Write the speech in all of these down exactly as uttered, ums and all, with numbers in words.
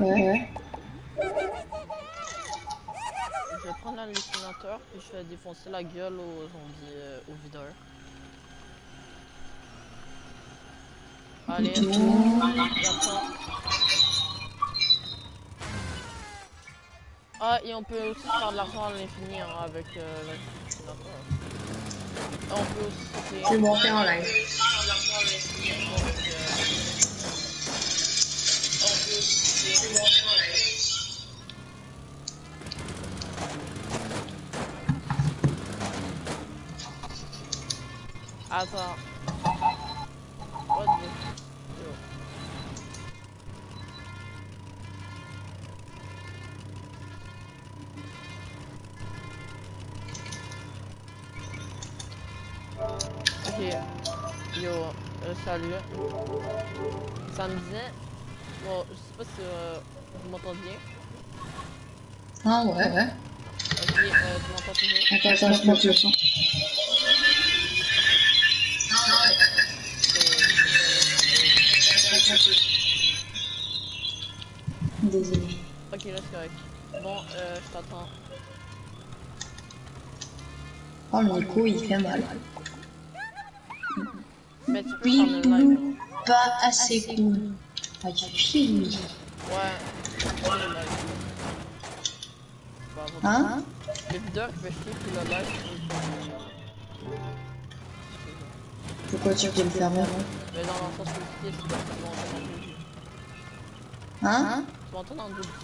Ouais. Je vais prendre l'hallucinateur puis je vais défoncer la gueule aux zombies, euh, aux videurs. Allez, j'attends. Ah, et on peut aussi se faire de l'argent à l'infini hein, avec euh, l'hallucinateur. On peut aussi... C'est bon, t'es en live. Donc, euh... on peut aussi... C'est bon, t'es en live. Attends. What the... Yo. Ok. Yo, euh, salut. Ça me disait... Bon, je sais pas si euh, vous m'entendiez. Ah ouais, ouais. Ok, euh, tu m'entends toujours? Attends, attends, je monte le son. Désolé. Ok, là c'est correct. Bon, euh, je t'attends. Oh, le Nico, il fait mal. Mais tu peux faire le live. Hein. Pas assez cool. Ah, il fait lui. Ouais, c'est le live. Bah, Hein? les videurs qui fait chier pour le live. Pourquoi tu peux le faire là? Mais dans le sens positif, tu m'entends dans le jeu. Hein? Tu m'entends dans le jeu.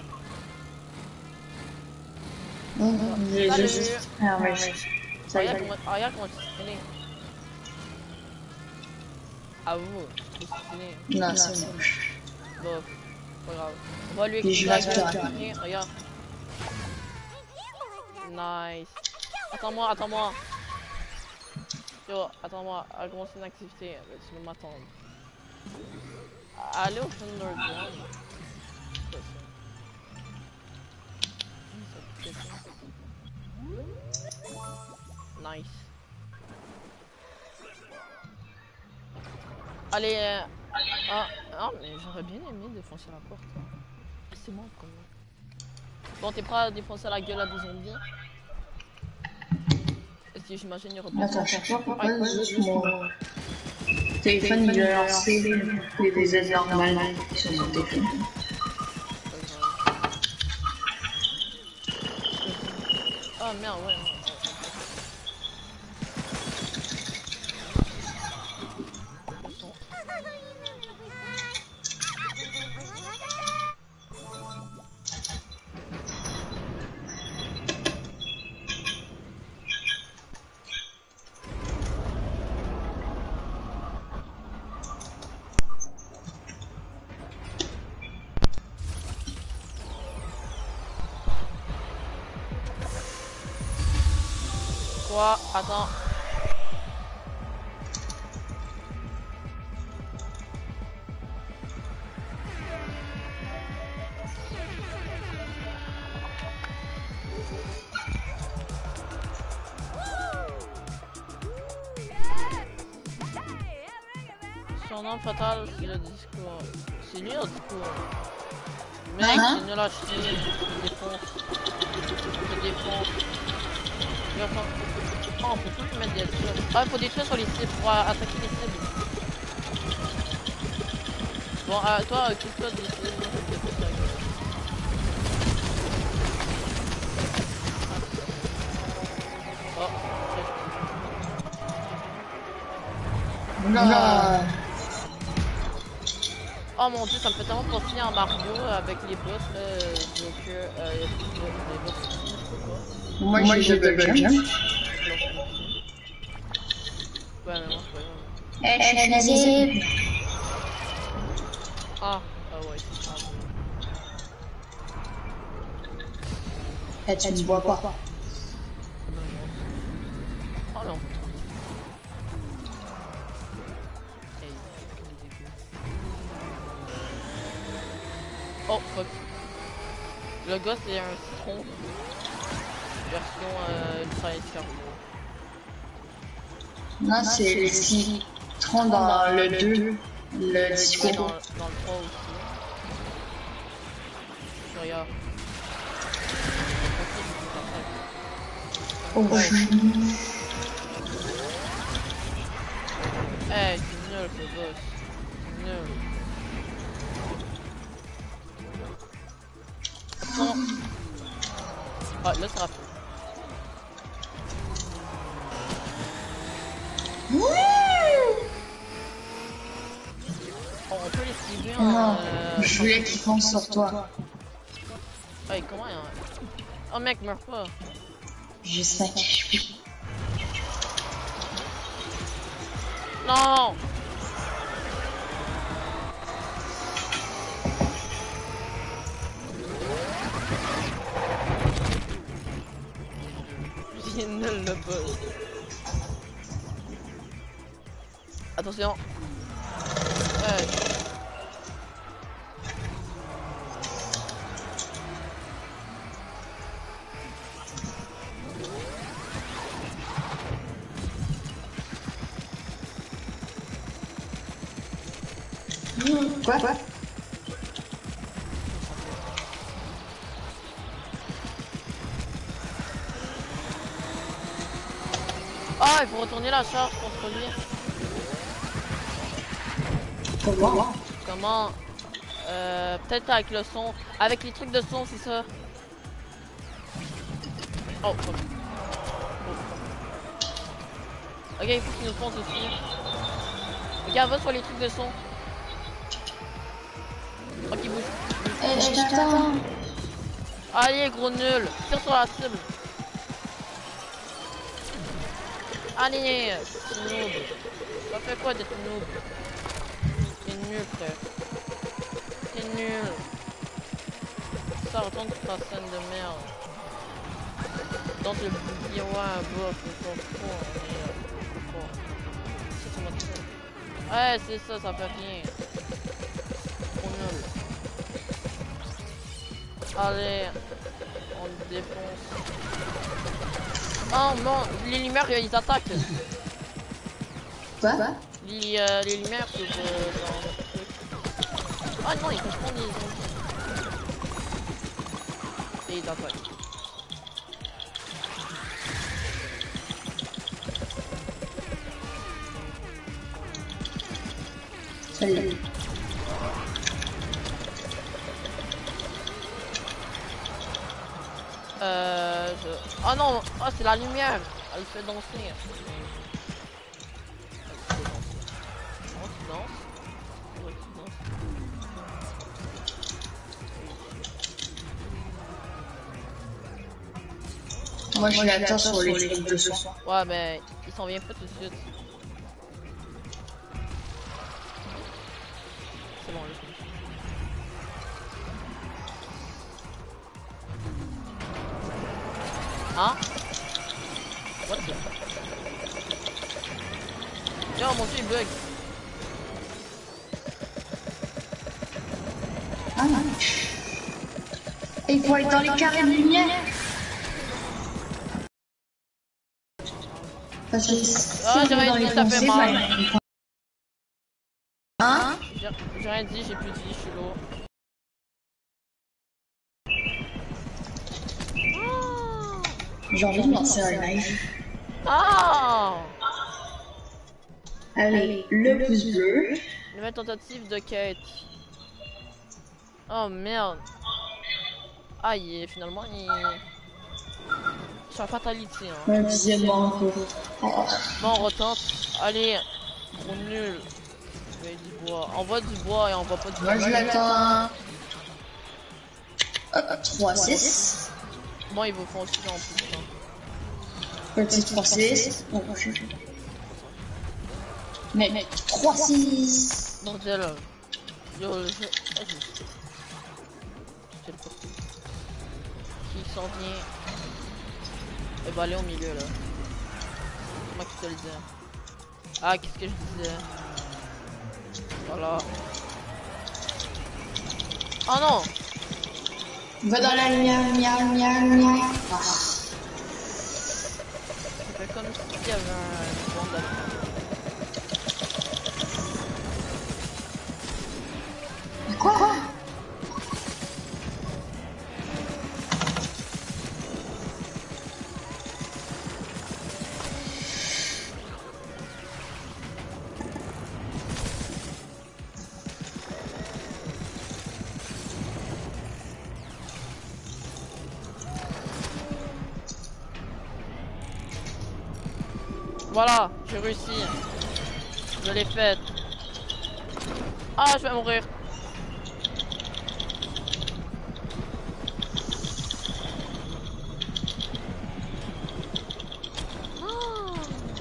Non, non, j'ai Salut. Ah ouais, ça y est. Regarde comment tu stylé. À vous, c'est stylé. Non, c'est moche. Bof, pas grave. On va lui Et je expliquer. reste là. Regarde. Nice. Attends-moi, attends-moi. Yo, attends-moi, à commencer une activité, tu veux m'attendre. Allez au Thunderground. Nice. Allez, euh... ah, ah, mais j'aurais bien aimé défoncer la porte. Ah, c'est bon, quoi. Bon, t'es prêt à défoncer la gueule à des zombies? Est-ce que j'imagine il y aura pas Attends, je sais pas pourquoi, juste mon téléphone il a lancé des aides normales sur mon téléphone. Oh merde, ouais. Quoi? Attends. Son nom fatal, c'est le discours. C'est nul le discours. Mec, Hein? c'est nul à chier. Je te défonce. Je te défonce. Oh, on peut plus mettre des cibles. Ah, il faut des trucs sur les cibles pour euh, attaquer les cibles. Bon, euh, toi, occupe-toi des cibles. Moi, je vais te défoncer la gueule. Oh, Non. Oh mon dieu, ça me fait tellement penser à Mario avec les boss là, Joker, euh, y a plus de des boss, je sais pas quoi. Moi, moi j'ai double jump. Ouais, mais moi c'est pas grave. Eh, je suis visible. Ah, ah ouais, c'est grave. Eh, tu ne vois pas. Oh non. Oh fuck. Le gars c'est un citron. Version euh, ultra escargot. Non, c'est les citrons dans le deux. Le discours. Dans, dans le trois aussi. regarde. Oh, Ouais. je suis Hey, c'est nul ce boss. C'est nul. Attends. Ah, là ça rappelle. Oh, on peut l'esquiver en... Non, Euh, je voulais qu'il fonce sur toi. Hey, comment il y a... Oh mec, meurs pas. J'ai cinq H P. Non. J'ai nul le boss. Attention. Ouais. Quoi, quoi? Ah, il faut retourner la charge contre lui. Comment? Comment? Euh, peut-être avec le son. Avec les trucs de son, c'est ça. Oh, ok. Ok, il faut qu'il nous fonce dessus. Regarde, va sur les trucs de son. Ok, il bouge. Eh, je t'attends. Allez, gros nul. Tire sur la cible. Allez, petit noob. Ça fait quoi d'être noob? T'es nul, frère. T'es nul. Ça retourne sur ta scène de merde. Donc le bouclier, ouais, un bof, on s'en fout, mais euh, bon. Ça, ça m'a tué. Ouais, c'est ça, ça fait rien. Trop nul. Allez, on défonce. Oh non, les lumières, ils attaquent. Quoi? Les, euh, les lumières, c'est euh, dans le truc. Ah non, ils confondent les zombies. Et ils attaquent. Salut. Euh, je... Oh non, oh, c'est la lumière. Elle fait danser. Elle fait danser. Oh, tu danses. Ouais, tu danses. Moi, je l'attends sur les trucs de son. Ouais, mais il s'en vient pas tout de suite. C'est bon, là, je me Hein? What the... Yo, mon dieu, il bug. Ah non. Et il faut être dans les carrés de lumière. Parce que si Ah, on j'ai est rien dans dit, les ça fait foncés, mal. bah, hein? J'ai j'ai rien dit, j'ai plus dit, je suis lourd. J'ai envie de lancer un live. Ah! Allez, le pouce bleu. Nouvelle tentative de quête. Oh merde. Ah, il est, finalement, il... C'est un fatality, hein. Un dixièmement encore. Oh. Bon, on retente. Allez, gros nul. Je vais du bois. Envoie du bois et envoie pas du bois. Moi, je l'attends. trois six. Bon, ils vous font aussi en plus. Hein. Petit trois six. Mais trois six. Bordel. Yo, le jeu. Oh, je... C'est le pot. Qui s'en vient. Et bah, aller au milieu là. C'est moi qui te le dis. Ah, qu'est-ce que je disais? Voilà. Oh non! Va dans la lumière, lumière, lumière, lumière. Ah. Ça fait comme s'il y avait un bon d'attaque. Quoi? Voilà, j'ai réussi. Je l'ai faite. Ah, je vais mourir. Oh.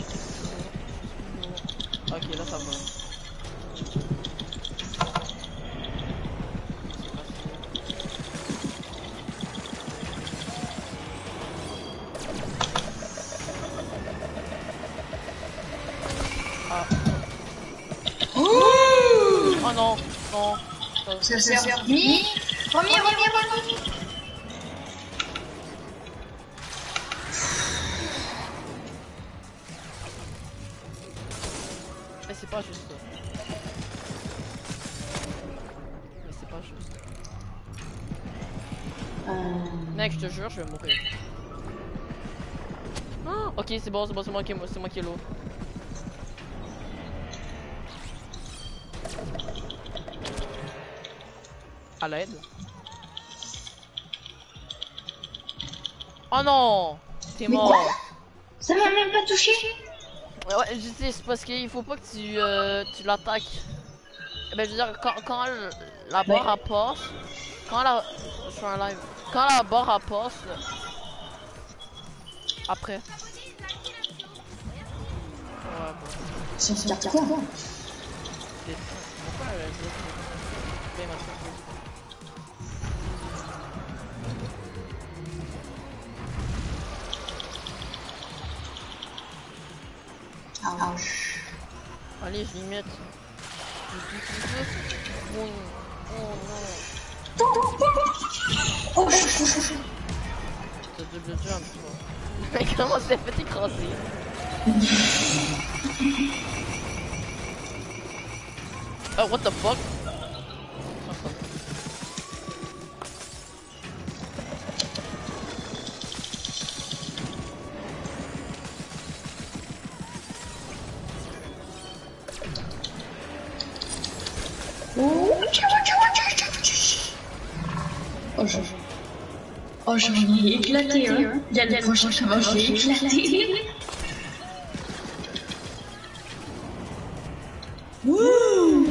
Ok, là ça va. Ah. Ouh. Oh non, non. Ça s'est remis. Remis, remis, remis. Mais c'est pas juste. Mais c'est pas juste. Euh... Mec, je te jure, je vais mourir. Ah, ok, c'est bon, c'est bon, c'est moi qui c'est moi qui ai l'eau. À l'aide. Oh non! T'es Mais mort! quoi? Ça m'a même pas touché? Ouais, je sais, c'est parce qu'il faut pas que tu, euh, tu l'attaques. Eh ben, je veux dire, quand, quand le- la barre à passe, quand la. Je suis en live. Quand la barre à passe, après. Ouais, bon. Ça se garde quoi? C'est- Pourquoi euh, je je vais mettre ça? Ouch. Allez, je limite. Bon, oh non. Oh, je suis T'as double jump, toi. Mais comment s'est fait écraser? Oh, what the fuck? Oh, je... Oh, j'en ai éclaté, hein. Il y a le prochain comment j'ai éclaté. Wouh!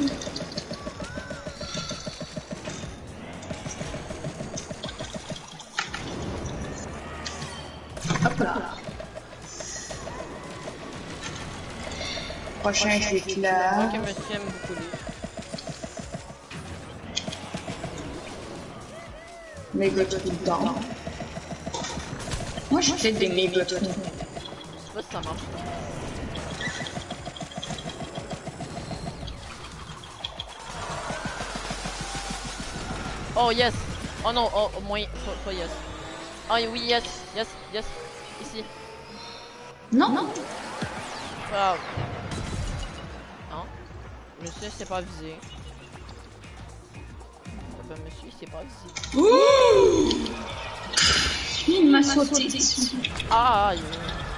Hop là. Prochain, je suis là. Ok, monsieur aime beaucoup lire. Méga tout le temps. Moi, je fais des méga tout. Je sais pas si ça marche. Oh yes! Oh non, oh, au moins, faut, faut yes. Ah oui, yes, yes, yes. Ici. Non, non. Wow. Non. Monsieur s'est pas visé. Ben, monsieur il s'est pas visé. Ouh! Il m'a sauté dessus. Ah, yeah.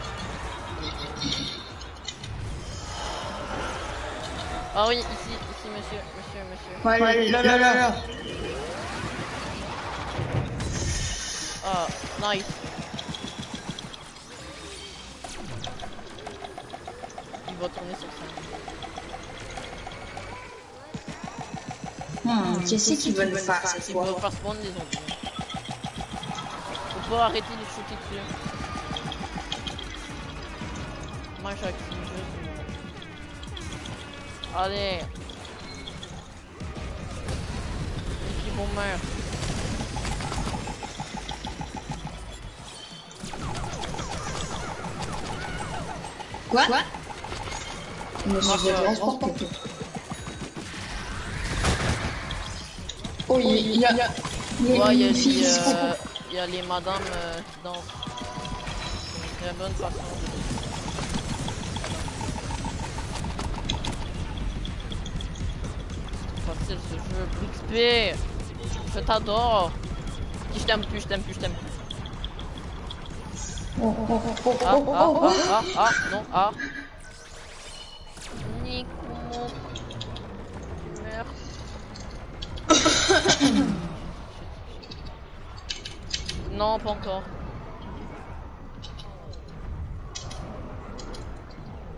Ah oui, ici, ici, monsieur, monsieur, monsieur. Ouais, ouais, là, là, là, là. Ah, nice. Il va tourner sur ça. Hmm, qu'est-ce qu'ils veulent faire cette Il fois? va faire spawn des zombies. Faut pas arrêter de shooter dessus. Moi j'active juste. Allez. Ici boomer. Quoi? Quoi? Je me suis transporté. Oh, il y a... Il y a, il y a Ouais, il y a une fille les, qui se euh, propose. il y a les madames euh, qui dansent. C'est une très bonne façon de... Facile ce jeu, plus X P. Je t'adore. Je t'aime plus, je t'aime plus, je t'aime plus. Oh, oh, oh, oh, Ah, oh, ah, oh, ah, oh. ah, ah, non, ah. Nico. Merde. Non, pas encore.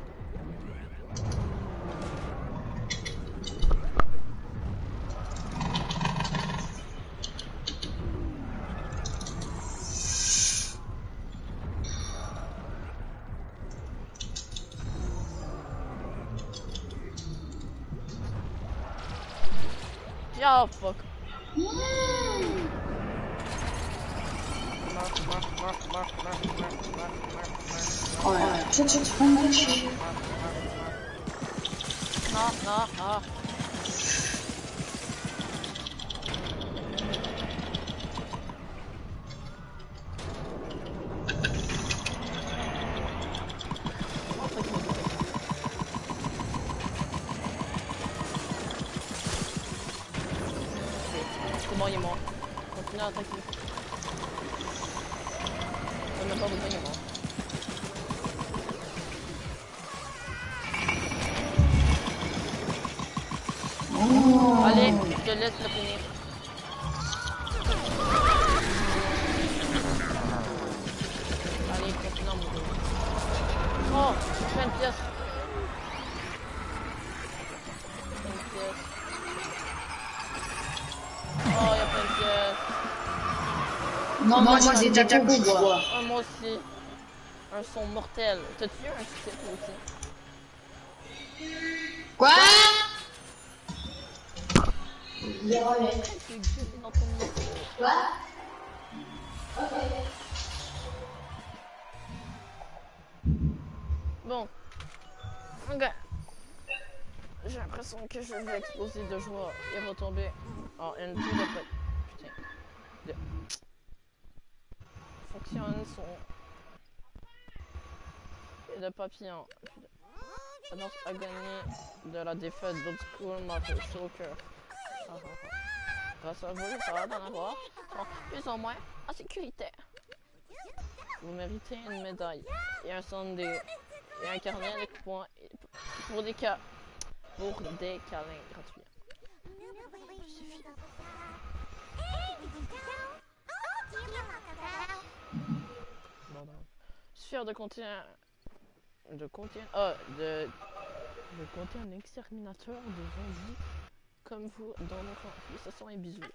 Oh fuck. Oh là, tu tu tu prends une chier. Non, non, ah. C'est bon, il est mort. Continue à attaquer. On n'a pas besoin, il est mort. Oh. Allez, je te laisse le finir. Allez, continue à mourir. Oh, je fais une pièce. Une pièce. Oh, il y a plein de pièces. Non, moi j'ai des tacos que je vois. Oh, moi aussi. Un son mortel. T'as-tu un stick aussi? Quoi? Tu es gueulé dans ton micro. Quoi? Ok. Bon. Ok. J'ai l'impression que je vais exploser de joie et retomber en une boule de papier. Putain. De... Fonctionne son... Et de papillon. Annonce à gagner de la défaite d'Old School m'a fait chaud au cœur. Ah, ah, ah. Grâce à vous, ça va d'en avoir. Sont plus ou moins en sécurité. Vous méritez une médaille et un sundae et un carnet avec points pour des cas pour des câlins gratuits. Suffit. Bon, non. Je suis fier de compter un... de compter ah de de compter un exterminateur de zombies comme vous dans nos camps. Félicitations et bisous.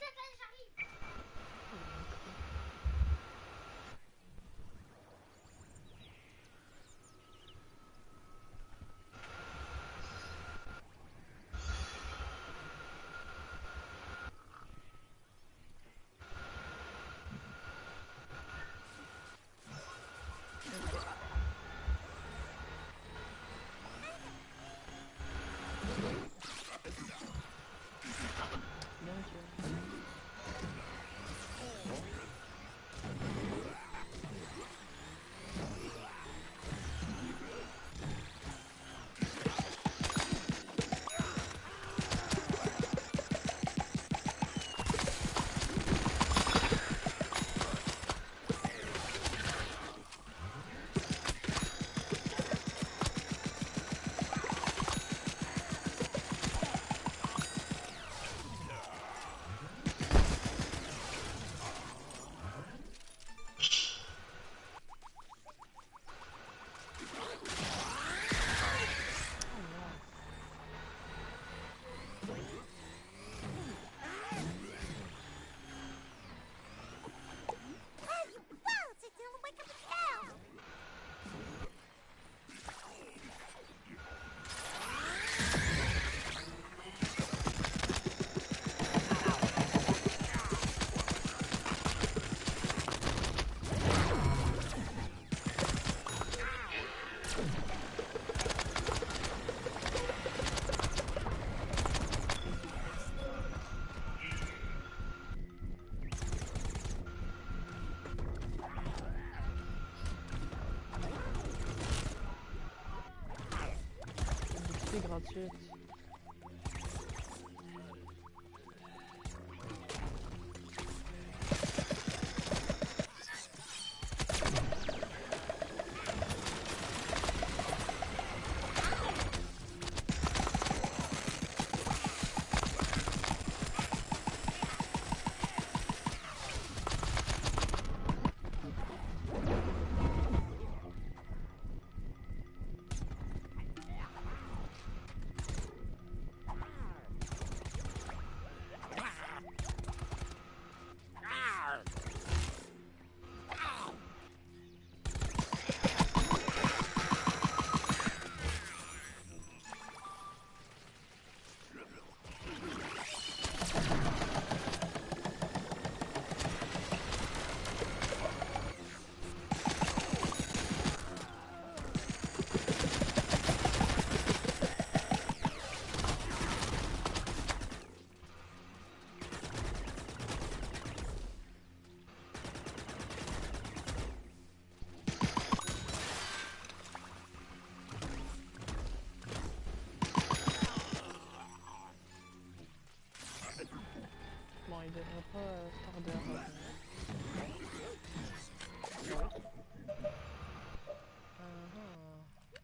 C'est gratuit. devrait pas euh, tarder à revenir. Uh-huh.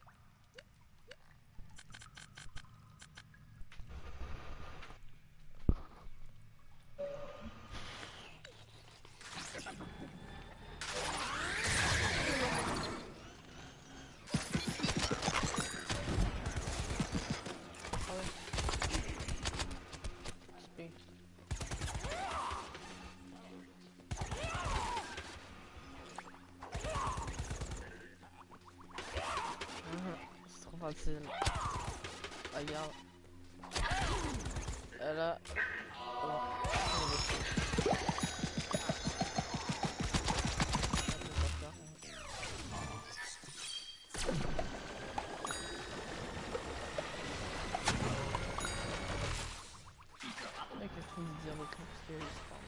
Ah ouais. X P. C'est trop facile. Regarde. Elle a... Oh. Mec, je trouve dire le truc parce que il se parle.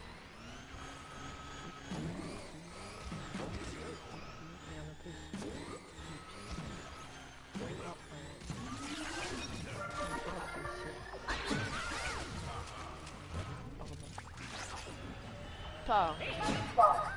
Il y en a plus. Pardon. Pas.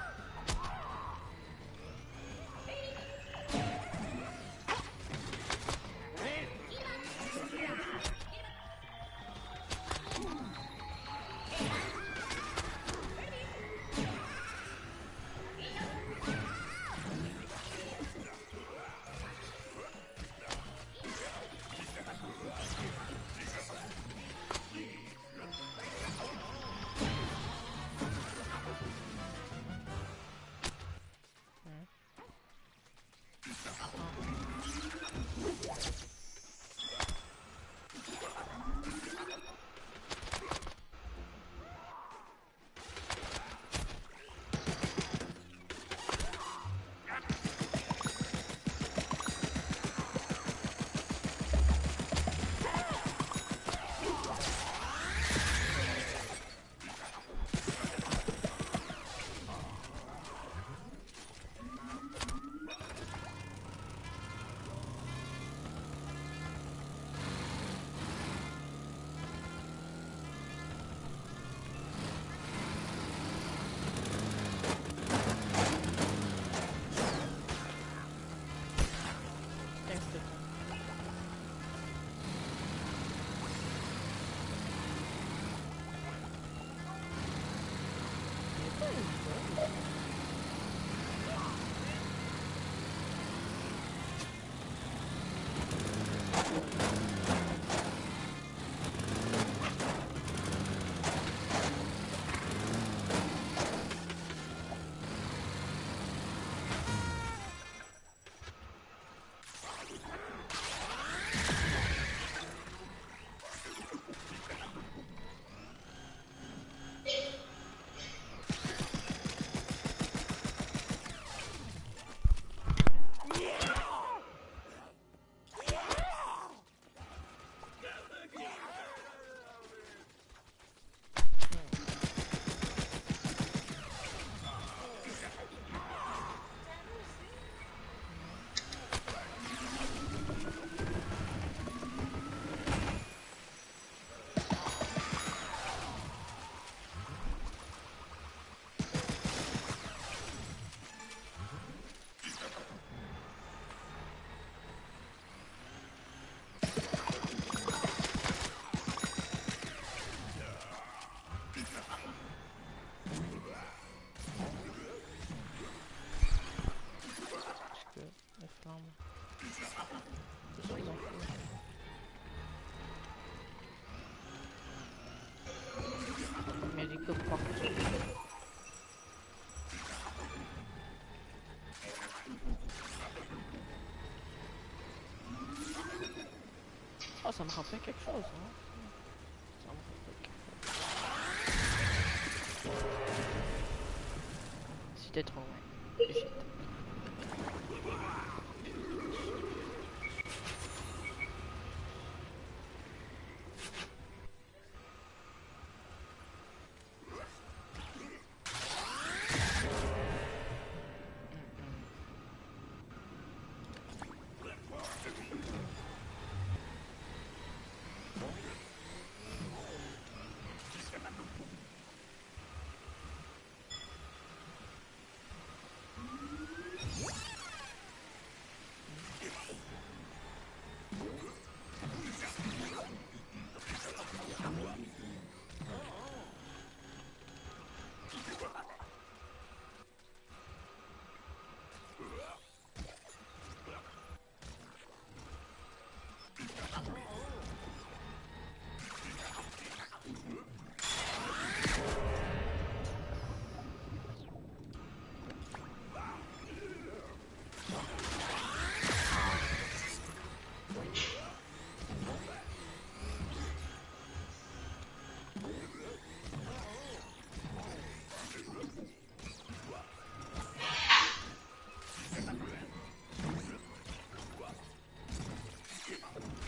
Mais les copains partout. Oh, ça me rappelle quelque chose, hein. Ça me rappelle quelque chose. C'était trop loin. Shit.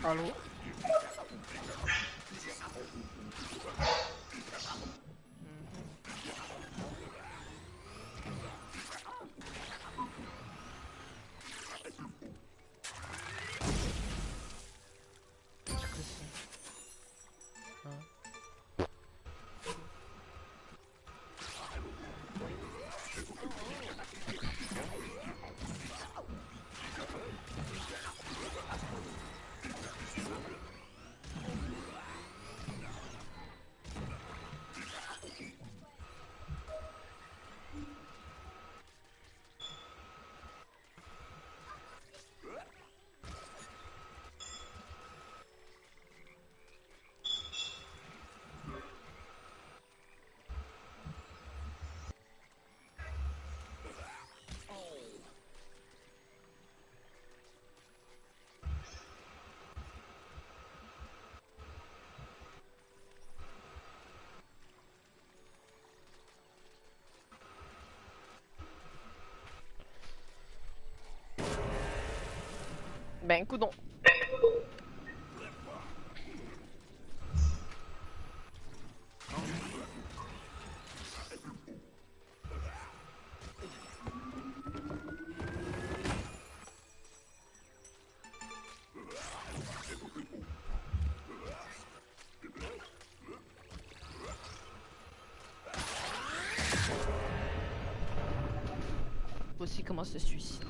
Allô? Ben, coudon. Aussi comment se suicider.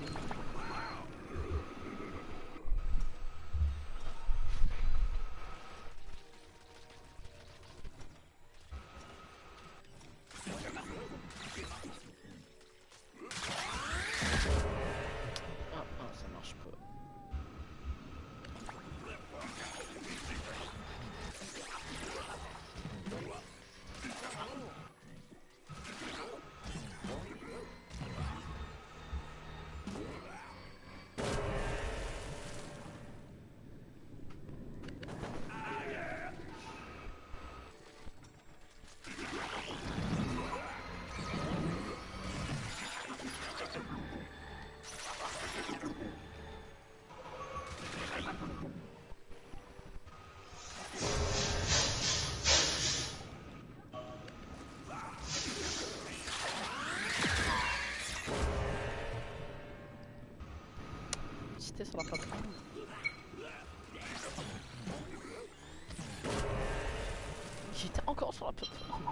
J'étais sur la plateforme. J'étais encore sur la plateforme.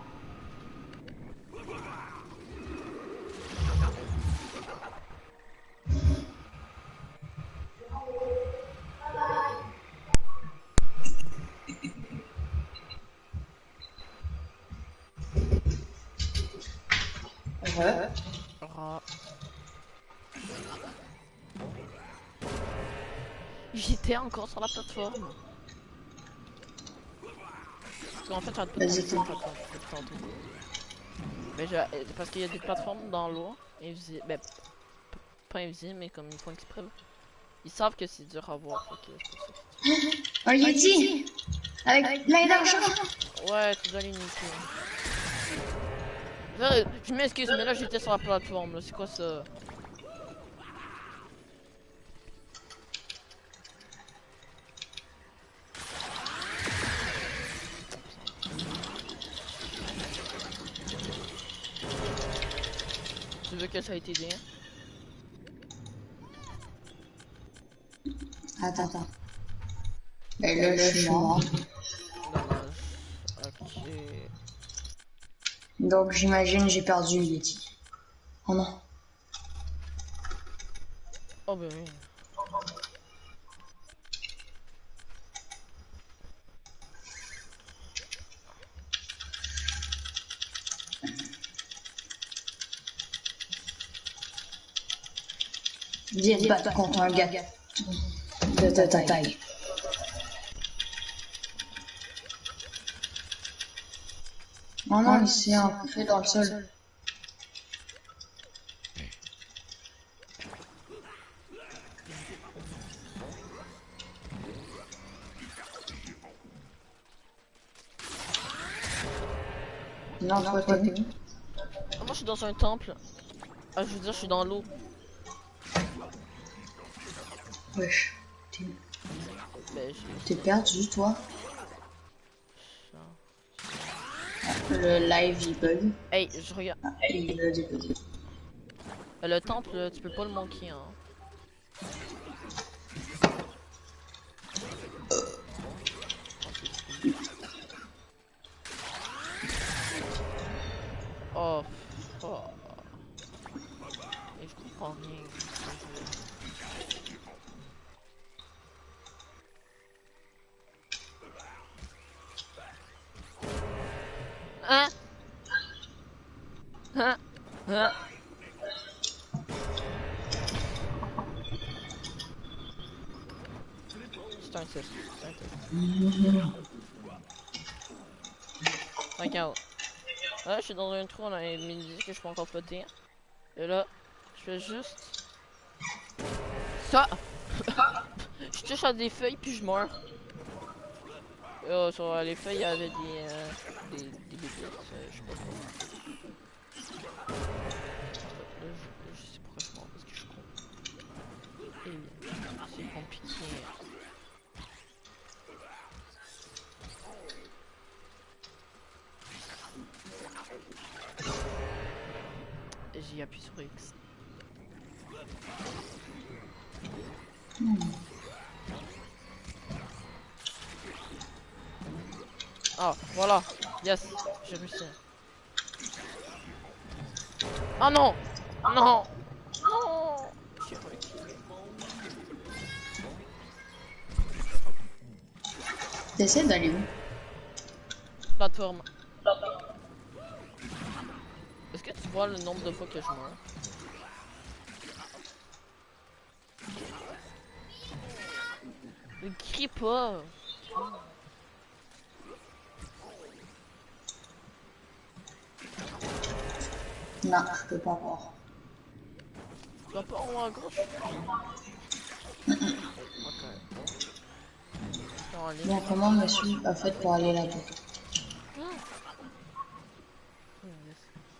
Ouais. Ra. J'étais encore sur la plateforme. Parce qu'en fait, j'arrête pas de tomber sur la plateforme depuis tantôt. Mais je... Parce qu'il y a des plateformes dans l'eau, invisibles. Ben, pas invisibles, mais comme ils font exprès. Ils savent que c'est dur à voir. Fait que c'est pour ça que un Yeti avec plein d'argent. Ouais, tu dois l'unité. Je m'excuse, mais là j'étais sur la plateforme. C'est quoi ça? Tu veux que ça ait été bien? Attends, attends. Et là, je suis mort. Dommage. Ok. Donc j'imagine j'ai perdu le Yeti. Oh non. Oh ben oui. Viens te battre contre un gars de ta taille. Oh non, il s'est enfoué dans le sol. Non, toi, t'es où? Moi je suis dans un temple. Ah, je veux dire, je suis dans l'eau. Wesh. T'es où? Ben, j'ai... T'es perdu, toi? ça. Le live, il bug. Hey, je regarde. Ah, il a débugué. Le temple, tu peux pas le manquer, hein. Oh, oh. Et je comprends rien. Hein? Hein? Hein? C'est un test. C'est un test. Regarde. Là, je suis dans un trou, on a il me dit que je peux encore flotter. Et là, je fais juste... ça! Je touche à des feuilles, puis je meurs. Et, oh, sur les feuilles, il y avait des... Euh, des... des bébites, euh, je sais pas quoi. Là, je, je sais pourquoi je meurs, parce que je suis con. Et c'est compliqué. J'ai appuyé sur X. Hmm. Ah, voilà. Yes, j'ai réussi. Ah non! Non! Non! J'ai réussi. T'essaies d'aller où? Plateforme. Est-ce que tu vois le nombre de fois que je meurs? Ne crie pas! Non, je peux pas voir. Tu vas pas en haut à gauche? Ok. Bon, comment monsieur a fait pour aller là-bas? Ah. Oh, yes.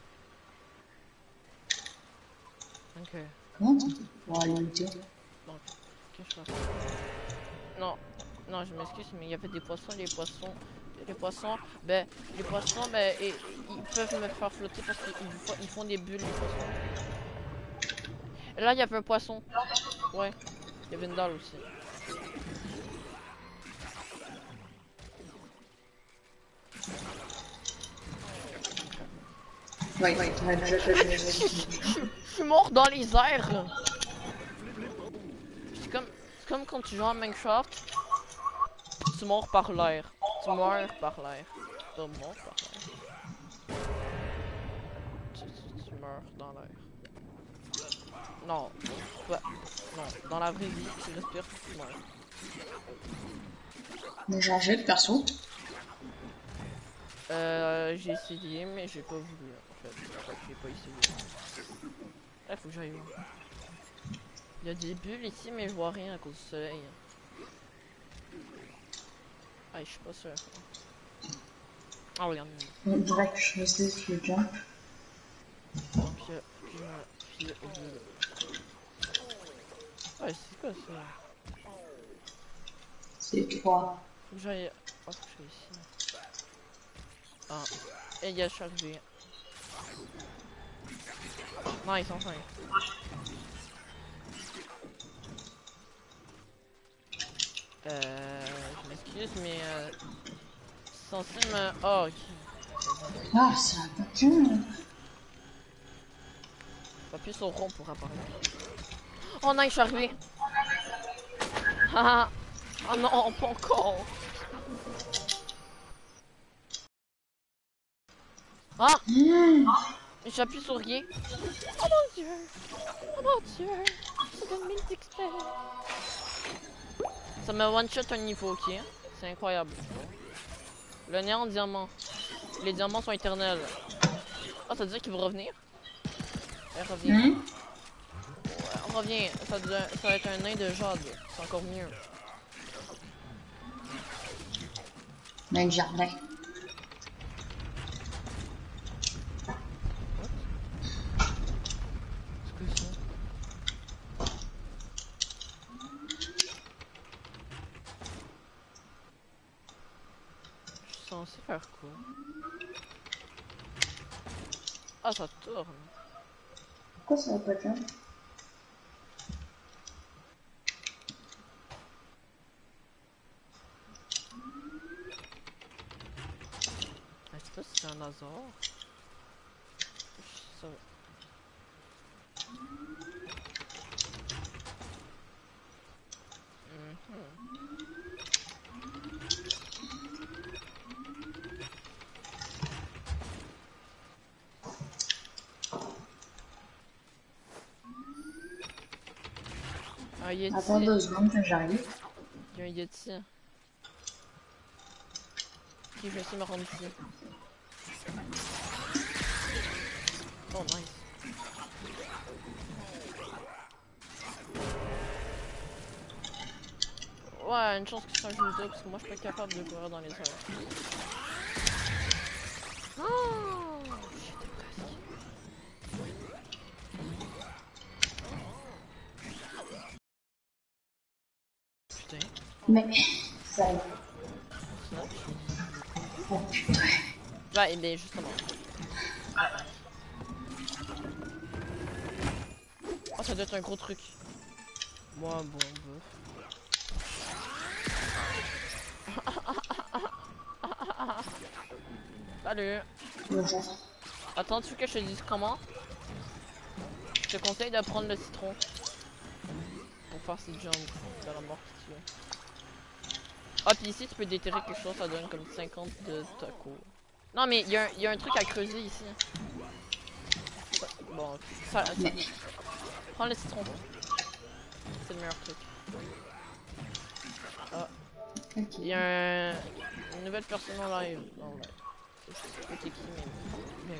Ok. Comment tu fais pour aller où t'es? Donc, qu'est-ce que je fais? Non, non, je m'excuse, mais il y avait des poissons, les poissons, les poissons, ben, les poissons, ben, et, et, ils peuvent me faire flotter parce qu'ils font, ils font des bulles, les poissons. Et là, il y avait un poisson. Ouais, il y avait une dalle aussi. Ouais, ouais, ouais, je Je suis mort dans les airs. C'est comme, c'est comme quand tu joues à Minecraft, tu meurs par l'air. Tu meurs par l'air. Tu meurs par l'air. Tu, tu, tu meurs dans l'air. Non, ouais. Non, dans la vraie vie, tu respires, tu meurs. Mais changer de perso? Euh, j'ai essayé, mais j'ai pas voulu en fait. En fait j'ai pas essayé. Là, faut que j'aille voir. Il y a des bulles ici, mais je vois rien à cause du soleil. Ah, je suis pas sûr. Ah, regarde. On dirait que je restais sur le jump. Donc, euh, puis, euh, puis, euh, bulles. Ouais, c'est quoi ça? C'est trois. Faut que j'aille. Oh, faut que j'aille ici. Ah, et il y a le chargé. Non, ils sont cinq. Euh, je m'excuse, mais euh, censé me. Oh, ok. Ah, c'est un patin. Appuie sur rond pour apparaître. Oh non, je suis arrivé. Ah oh non, pas encore. Ah Mmh. j'appuie sur rien. Oh mon dieu. Oh mon dieu. Ça donne mille X P. Ça me one shot un niveau, ok. C'est incroyable. Le néant diamant. Les diamants sont éternels. Ah, ça veut dire qu'il va revenir? Elle revient. Mmh. Ouais, on revient. Ça, devient, ça va être un nain de jade. C'est encore mieux. Dans le jardin. C'est quoi ça? censé faire quoi? Ah, ça tourne. Pourquoi ça va pas bien? Je sais pas si c'est un hasard. Ça... Mhm. Un Yeti. Attends deux secondes que j'arrive. Il y a un Yeti. Ok, je vais essayer de me rendre ici. Oh, nice. Ouais, une chance que c'est un jeu vidéo parce que moi je suis pas capable de courir dans les airs. Oh, j'étais presque. Putain. Mais ça va. Ça, Oh putain. ouais, et bien justement. Oh, ça doit être un gros truc. Moi, bon, bof. Salut. Bonjour. Attends, tu veux que je te dise comment? Je te conseille de prendre le citron pour faire ces jumps de la mort qui tue. Ah, puis ici tu peux déterrer quelque chose, ça donne comme cinquante de tacos. Non, mais il y, y a un truc à creuser ici. Ça, bon, ça, ça, Mais... prends le citron. C'est le meilleur truc. Ah, il Ok. y a un, une nouvelle personne en live. En live. Je sais pas qui, mais.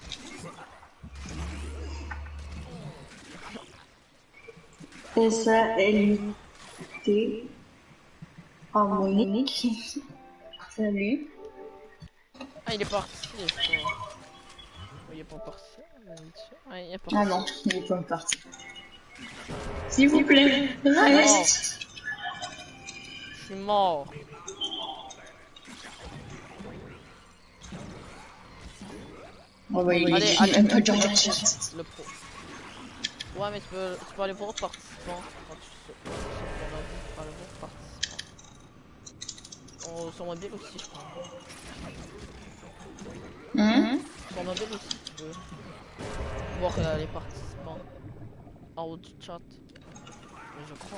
mais... S A L T harmonique. Salut. Ah, il est parti, je crois. Il est pas parti. Ah, il est parti. Ah non, il est pas parti. S'il vous plaît, reste. Je suis mort. Oh bah il allez, est allez, même pas dans la chat. Le pro. Ouais, mais tu peux, tu peux aller voir participants quand tu sautes sur ton ordi, tu peux aller voir participants. Oh, sur mobile aussi, je crois. Hum? Sur mobile aussi, tu peux voir euh, les participants en haut du chat. Mais je crois.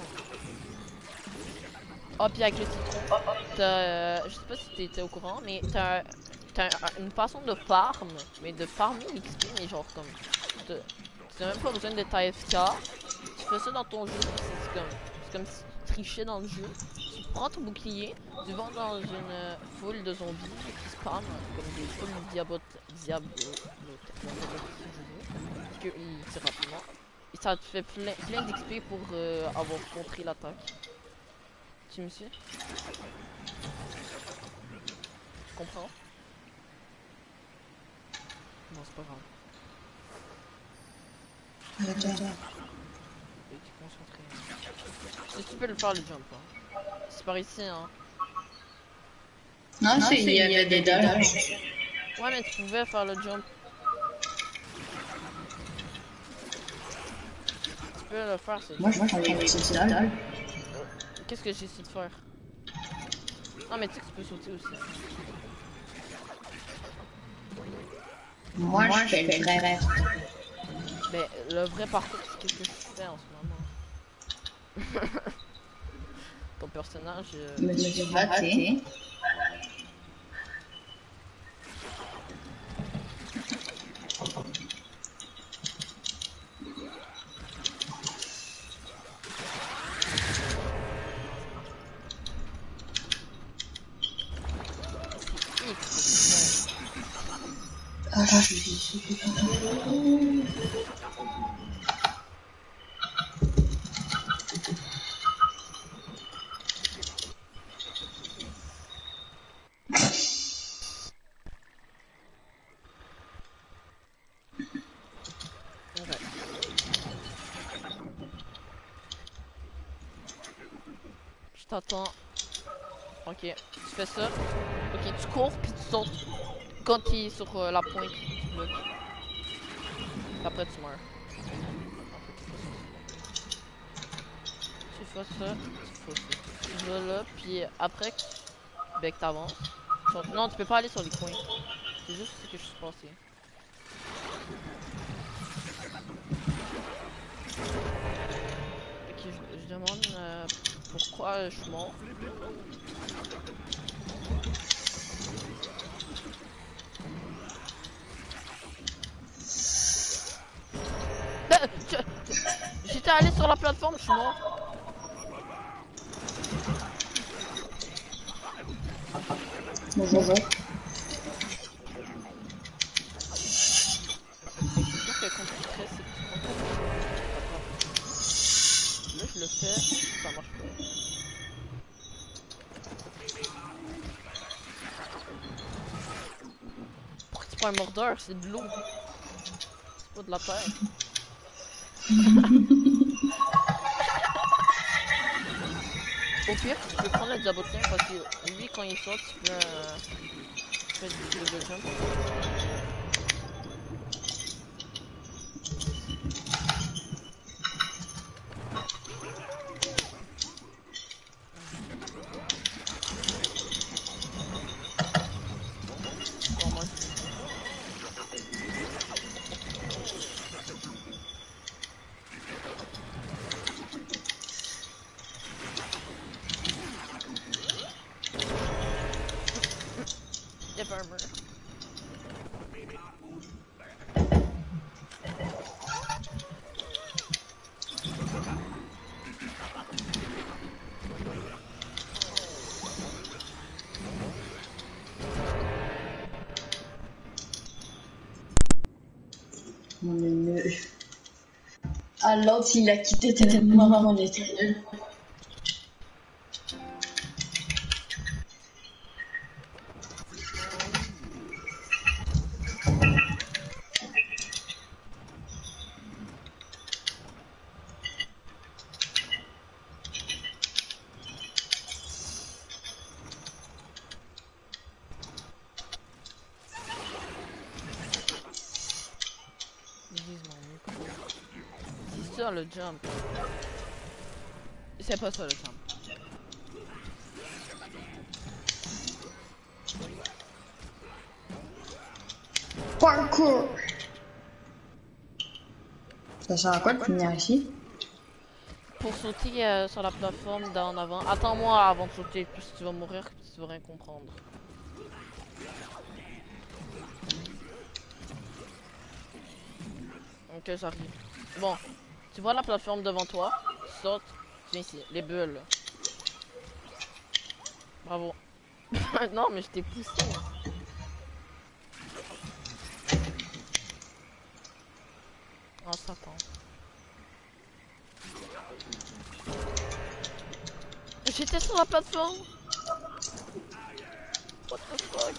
Oh, puis avec le citron, t'as, euh, je sais pas si t'étais au courant, mais t'as une façon de farm, mais de farmer l'X P, mais genre comme, tu n'as même pas besoin de ta F K, tu fais ça dans ton jeu, c'est comme, c'est comme si tu trichais dans le jeu, tu prends ton bouclier, tu vas dans une euh, foule de zombies qui spawnent, comme des foules diabot, diablo, parce qu'ils tirent rapidement, et ça te fait plein, plein d'X P pour euh, avoir contré l'attaque. Tu me suis? Tu comprends? Bon, c'est pas grave. Attends. Et t'es concentré. Si tu peux le faire le jump, hein. C'est par ici, hein. Non, c'est il y avait des dalles. Ouais, mais tu pouvais faire le jump. Tu peux le faire, c'est. Moi, je vois qu'il y a des dalles. Qu'est-ce que j'ai essayé de faire? Non, mais tu sais que tu peux sauter aussi. Moi, je fais le vrai. Mais le vrai parcours, c'est qu'est-ce que je fais en ce moment? Ton personnage. Euh... Me suis raté. Ah, je suis. Okay. Je t'attends. Ok, tu fais ça. Ok, tu cours puis tu sautes. Quand tu es sur euh, la pointe, tu bloques. Après tu meurs. Tu fais ça, tu fais ça. Tu vas là, puis après que tu ben, que t'avances. Sur... Non, tu peux pas aller sur les coins. C'est juste ce que je suis passé. Ok, je, je demande euh, pourquoi je suis mort. Ben, j'étais allé sur la plateforme, je suis mort. Bonjour. Sûr que quand tu stresses, c'est que tu prends ta Là, je le fais, ça marche pas. Pourquoi tu prends un mordeur? C'est de l'eau. C'est pas de la terre. Au pire, tu peux prendre le diabotin parce que lui, quand il saute, tu peux, euh, tu fais du double jump. Bon, moi, c'est ça. Il y avait un mur. On est nul. Ah, l'autre, il a quitté tellement on était nul. Ils disent mon micro. C'est ça le jump. C'est pas ça le jump. Parkour. Ça sert à quoi de finir ici? Pour sauter euh, sur la plateforme d'en avant. Attends-moi avant de sauter, puis tu vas mourir, puis tu vas rien comprendre. Ok, j'arrive. Bon, tu vois la plateforme devant toi, tu sautes, tu viens ici, les bulles. Bravo. Non, mais je t'ai poussé. Oh, ça tombe. J'étais sur la plateforme. What the fuck?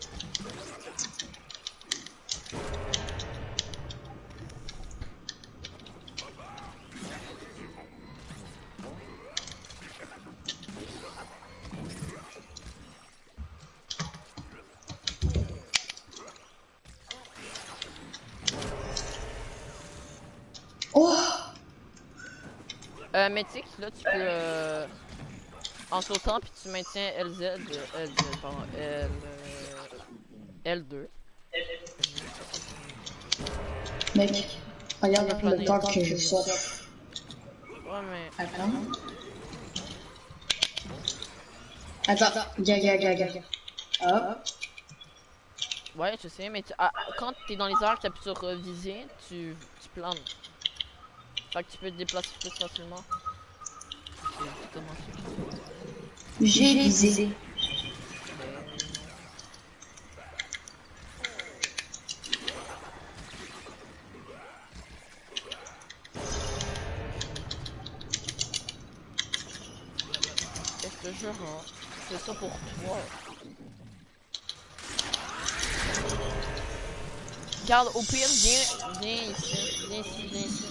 Oh! Euh, mais tu sais que là, tu peux... Euh, en sautant, puis tu maintiens L Z, euh, L Z, pardon, L, euh, L deux. Mec, regarde le temps que je sors. Ouais, mais... Attends. Attends, gars, gars, gars, gars. Hop. Ouais, je sais, mais tu, ah, quand t'es dans les airs, tu appuies sur euh, viser, tu, tu planes. Fait que tu peux te déplacer plus facilement. C'est totalement stupide. J'ai visé. Mais non. Et je te jure, hein, c'est ça pour toi. Regarde, au pire, viens, viens ici, viens ici, viens ici.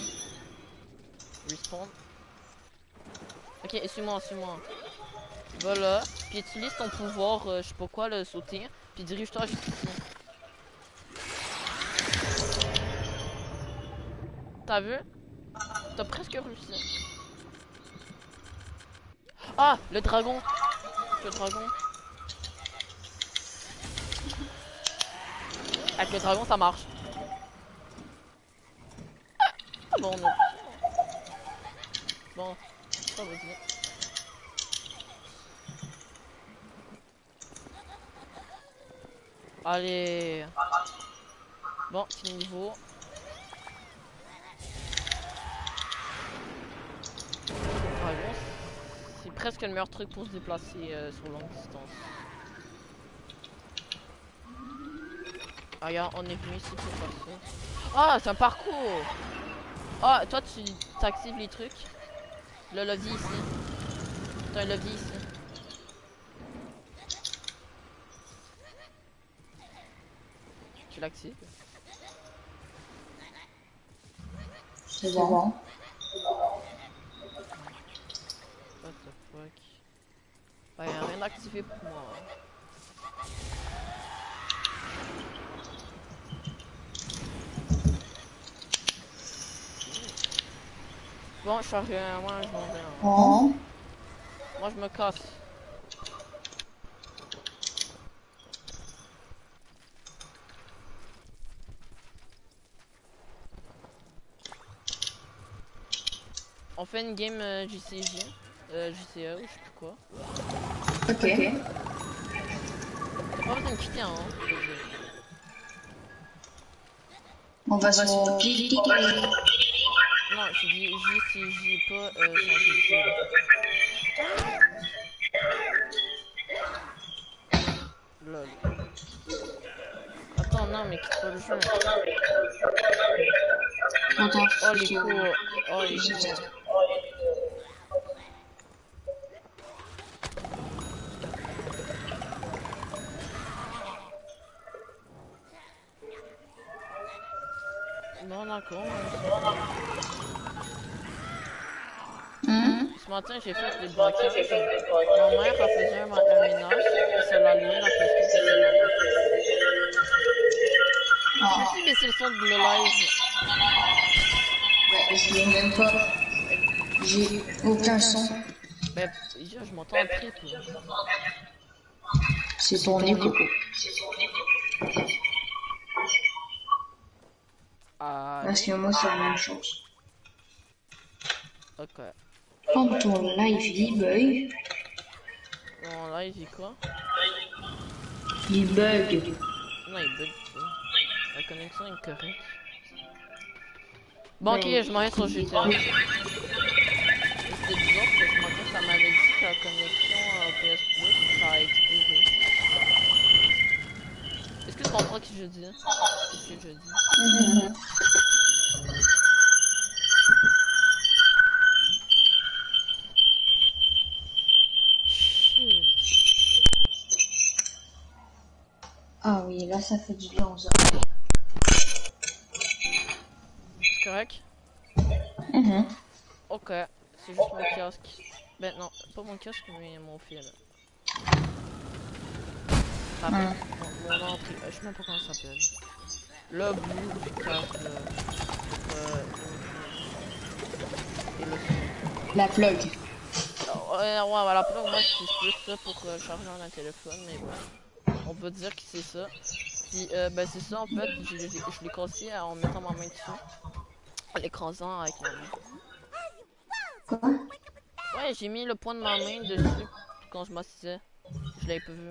Respawn. Ok, suis-moi, suis-moi. Va là. puis utilise ton pouvoir, euh, je sais pas quoi, le sauter, puis dirige-toi juste ici. T'as vu? T'as presque réussi. Ah, le dragon. Le dragon. Avec le dragon, ça marche. Ah bon, on a... Bon, ça veut dire. Allez. Bon, petit niveau. Dragon, c'est presque le meilleur truc pour se déplacer euh, sur longue distance. Ah, regarde, on est venu ici pour faire ça. Ah, c'est un parcours! Ah, toi, tu t'actives les trucs. Le levier ici. T'as un levier ici. Tu l'actives. C'est bon. What the fuck? Bah, y'a rien activé pour moi. Bon, je suis arrivé à moi, je m'en vais. Hein. Oh. Moi, je me casse. On fait une game euh, J C J, euh, J C A ou je sais plus quoi. Ok. T'as pas besoin de quitter, hein. On va se cliquer. Non, j'ai dit J C J, pas euh, changer de jeu. Lol. Attends, non, mais quitte pas le jeu. Attends. Oh, les coups. Oh, les coups. Non, d'accord. Hum? Ce matin, j'ai fait des braquages. Ma mère a fait un, un ménage et ça l'allume la PlayStation personnelle. Ah. Peux-tu baisser le son de le live? Ouais, je l'ai même pas. J'ai aucun son. Ben, je, je m'entends en triple. C'est ton écho. Ah, Parce que moi, c'est la même chose. ok. Quand ton live il bug, Mon live, il quoi? il bug. Non, il bug pas. La connexion est correcte. Bon, ok, je m'en vais sur G T A. C'était bizarre parce que ce matin, ça m'avait dit que la connexion euh, P S Plus, ça a explosé. Est-ce que tu comprends ce que je dis? Qu'est-ce que je dis? Mm-hmm. Shit. Ah oui, là, ça fait du bien aux oreilles. C'est correct? Mm-hmm. Ok, c'est juste mon kiosque. Ben non, pas mon kiosque, mais mon film. Ça Mm. mon, mon entrée, euh, je sais même pas comment ça s'appelle. Le bout du casque, là. Euh, et le son. La plug. Oh, ouais, ouais, la plug, moi, j'utilise plus ça pour euh, charger un téléphone, mais bon. On peut dire que c'est ça. Puis, euh, ben c'est ça, en fait, je, je, je l'ai cassé en mettant ma main dessus. En l'écrasant avec ma main. Quoi? Ouais, j'ai mis le point de ma main dessus quand je m'assisais. Je l'avais pas vu.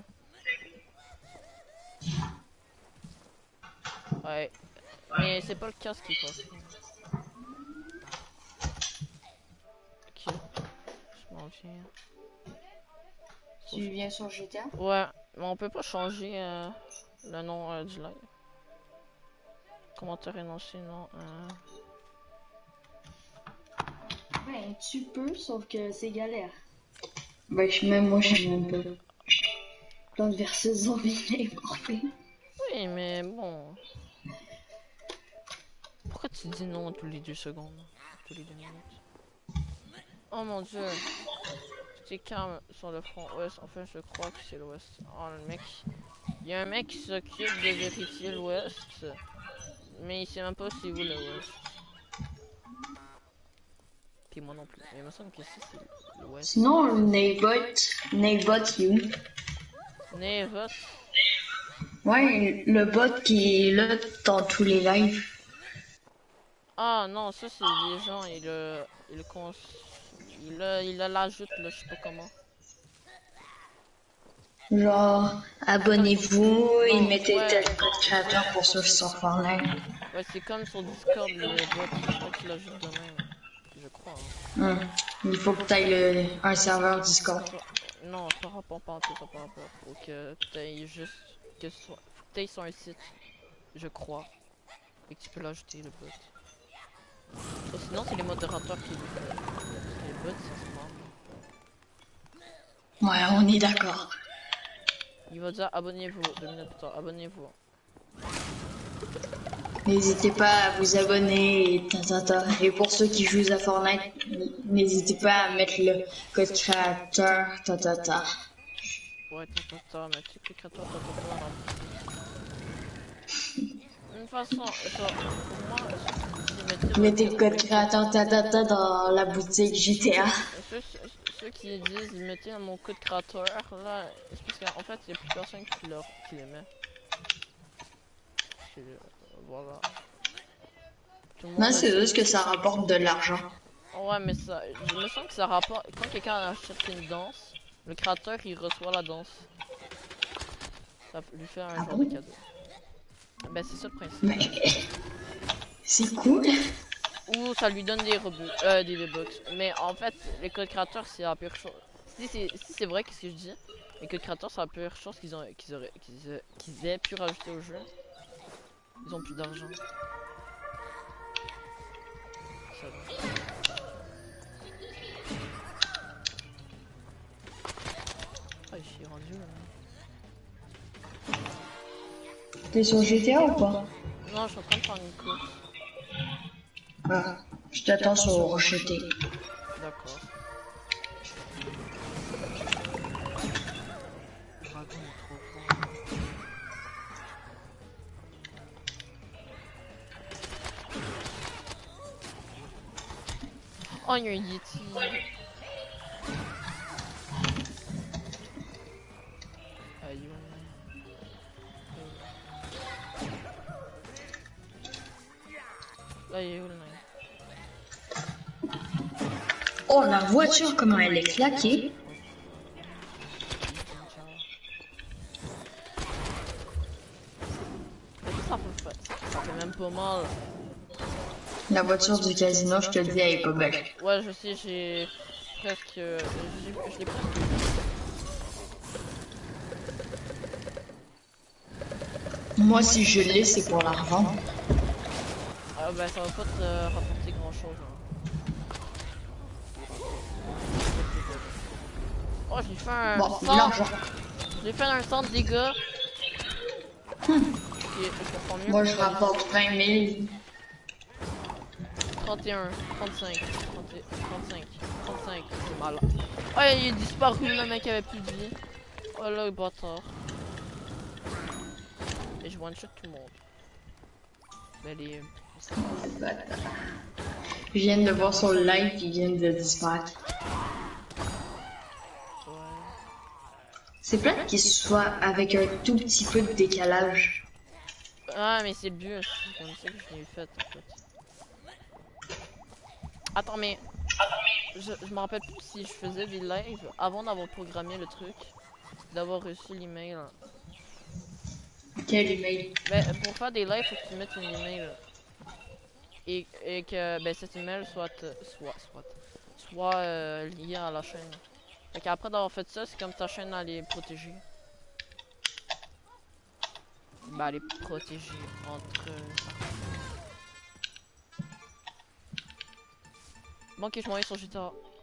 Ouais. Mais c'est pas le casque qui passe. Ok. Je m'en viens. Tu viens sur G T A? Ouais, mais on peut pas changer euh, le nom euh, du live. Commentaire énoncé, non. Euh... Ben, tu peux, sauf que c'est galère. Ben, je, même moi, je sais même pas. Plante versus zombie importé. Oui, mais bon. Pourquoi tu dis non tous les deux secondes? Tous les deux minutes. Oh mon dieu. C'est calme sur le front ouest. Enfin, je crois que c'est l'ouest. Oh, le mec. Il y a un mec qui s'occupe de vérifier l'ouest. Mais il sait même pas c'est où l'ouest. Puis moi non plus. Mais il me semble que si c'est l'ouest. Sinon, Navebot, Navebot, il est où? Nevot. Ouais, le bot qui est là dans tous les lives. Ah non, ça c'est des gens. Il le. Il le cons. Il le. Il le l'ajoute là, je sais pas comment. Genre, abonnez-vous et Non, mettez ouais. tel code créateur pour ceux qui sont Fortnite. Ouais, c'est comme sur Discord le bot. Je crois que tu l'ajoutes de même. Je crois. Hein. Hum. Il faut que tu ailles un serveur Discord. Non, par rapport pas en tout, ça par rapport. Faut que tu ailles juste. Que ce soit... Faut que tu ailles sur un site. Je crois. Et que tu peux l'ajouter le bot. Ou sinon, c'est les modérateurs qui le font. Les bots, ça se prend. Ouais, on est d'accord. Il va dire abonnez-vous. Deux minutes plus tard, abonnez-vous. N'hésitez pas à vous abonner et tatata. Et pour ceux qui jouent à Fortnite, n'hésitez pas à mettre le code créateur tatata. Ouais, tatata, mais tu cliques à toi, tatata dans la boutique. Une façon, genre, pour moi, si Mettez le code créateur tatata dans la boutique G T A. Ceux, ceux qui disent mettez mon code créateur là, c'est parce qu'en fait il n'y a plus personne qui, leur, qui les met. Voilà. Non, c'est juste que ça rapporte de l'argent. Ouais, mais ça, je me sens que ça rapporte. Quand quelqu'un achète une danse, le créateur il reçoit la danse. Ça lui fait un Ah genre bon? de cadeau. Ben c'est ça le principe. Mais c'est cool. Ou ça lui donne des rebuts, euh, des V-Bucks. Mais en fait, les codes créateurs c'est la pire chose. Si c'est si c'est vrai, qu'est-ce que je dis? Les codes créateurs c'est la pire chose qu'ils ont qu'ils auraient qu'ils aient, qu'ils aient pu rajouter au jeu. Ils ont plus d'argent. Ça va. Ah, je suis rendu là. T'es sur G T A ou pas? Non, je suis en train de faire une course. Ah, je t'attends sur Rocheté. D'accord. Le dragon est trop fort. Oh, il y a un Yeti. Aïe. Là, il est où le nain? Oh, la voiture, comment elle est claquée. Ça fait, pas, ça fait même pas mal. La voiture du casino, je te le dis, elle est pas belle. Ouais, je sais, j'ai presque... Je l'ai presque... Moi, si je l'ai, c'est pour la revendre. Ah bah ça va pas te euh, rapporter grand chose. Hein. Oh, j'ai fait un Bon, cent. l'argent. J'ai fait un cent de dégâts. Hum. Okay, je comprends mieux. Moi, je rapporte vingt mille. trente et un, trente-cinq, trente-cinq, trente-cinq, c'est mal. Oh, il est disparu, le mec avait plus de vie. Oh là, le bâtard. Et je one-shot tout le monde. Mais les... Je viens de le voir sur le live, il vient de disparaître. Ouais. C'est plate qu'il soit avec un tout petit peu de décalage. Ah, mais c'est le but, c'est comme ça que je l'ai fait en fait. Attends, mais je, je me rappelle plus si je faisais des lives avant d'avoir programmé le truc, d'avoir reçu l'email. Quel email? Mais pour faire des lives, faut que tu mettes une email. Et, et que ben, cet email soit soit soit soit euh, lié à la chaîne. Fait qu'après d'avoir fait ça, c'est comme ta chaîne elle est protégée. Bah elle est protégée entre. Bon ok, je m'en vais sur G T A.